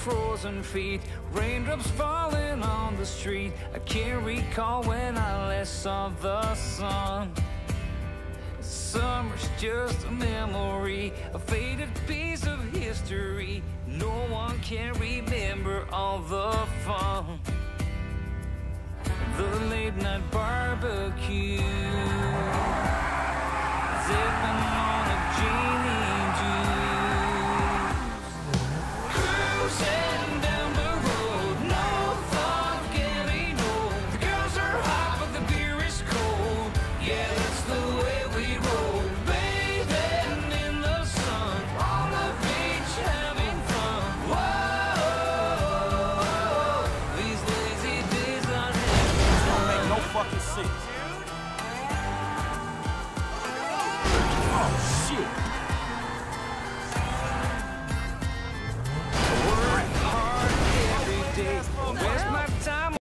frozen feet, raindrops falling on the street. I can't recall when I last saw the sun. Summer's just a memory, a faded piece of history. No one can remember all the fun. The late night barbecue, sipping on a gin and juice, cruising down the road, no thought of getting old. The girls are hot but the beer is cold. Yeah, that's the way we roll. Bathing in the sun, on the beach having fun. Whoa, these lazy days are Don't make no fucking sense. Oh,